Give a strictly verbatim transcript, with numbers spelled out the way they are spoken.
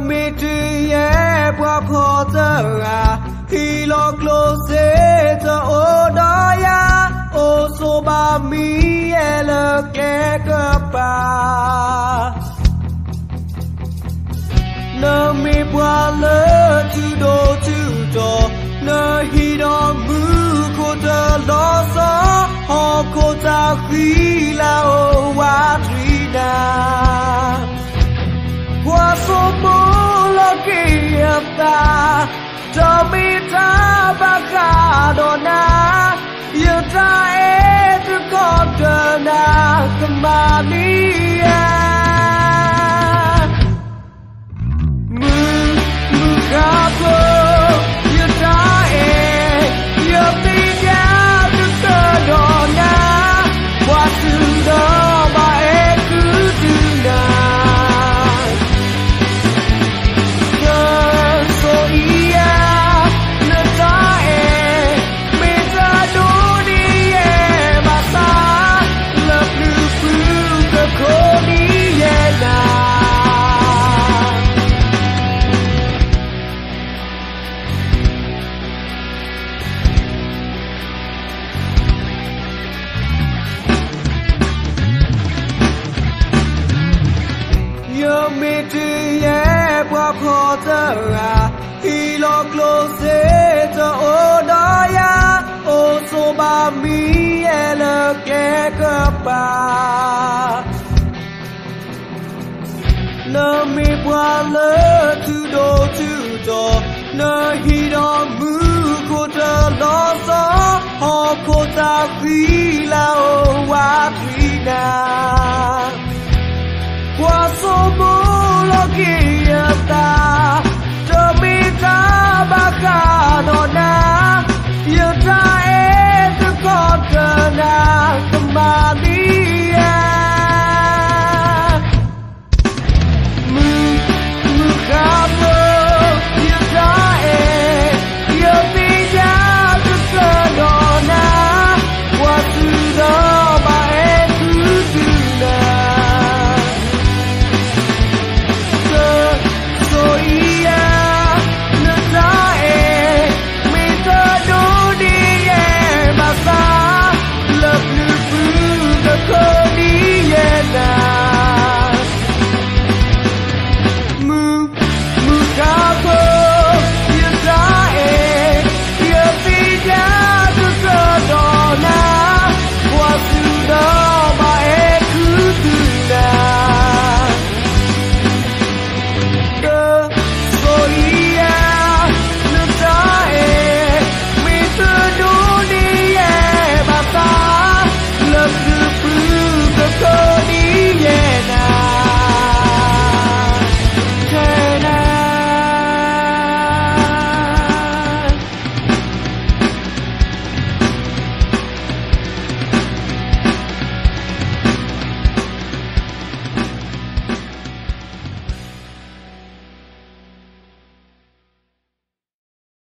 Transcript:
mi tri ye bua pho giờ à khi lo close giờ ô đó ya ô số ba mi ye lơ ke cơ pa nơ mi bua lơ chữ đô chữ trò nơ hi đó mư cô tơ lo gió họ cô ta khi là ô wa tri na qua số mô lo kia ta cho mi ta ba cả đồ na yêu ta e tu con chờ na kema mi mư mư cả bơ yêu ta e yêu mi ya tu cơ đồ na qua sự đó ba e cứ từ na mi tri ye bua pho giờ à khi lo close giờ ô đó ya ô số ba mi ye lơ ke cơ pa nơ mi bua lơ chữ đô chữ trò nơ hi đó mư cô tơ lo gió họ cô ta khi là ô wa tri na qua số mô lo kia ta